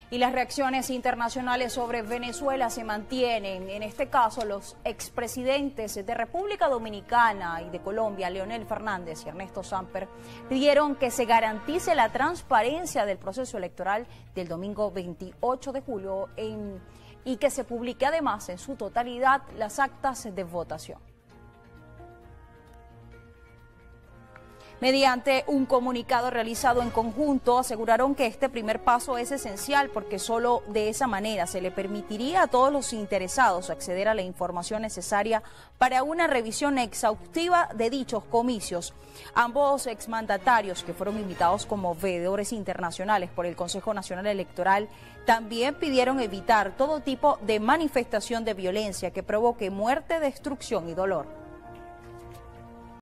Y las reacciones internacionales sobre Venezuela se mantienen. En este caso, los expresidentes de República Dominicana y de Colombia, Leonel Fernández y Ernesto Samper, pidieron que se garantice la transparencia del proceso electoral del domingo 28 de julio y que se publique además en su totalidad las actas de votación. Mediante un comunicado realizado en conjunto, aseguraron que este primer paso es esencial porque solo de esa manera se le permitiría a todos los interesados acceder a la información necesaria para una revisión exhaustiva de dichos comicios. Ambos exmandatarios, que fueron invitados como veedores internacionales por el Consejo Nacional Electoral, también pidieron evitar todo tipo de manifestación de violencia que provoque muerte, destrucción y dolor.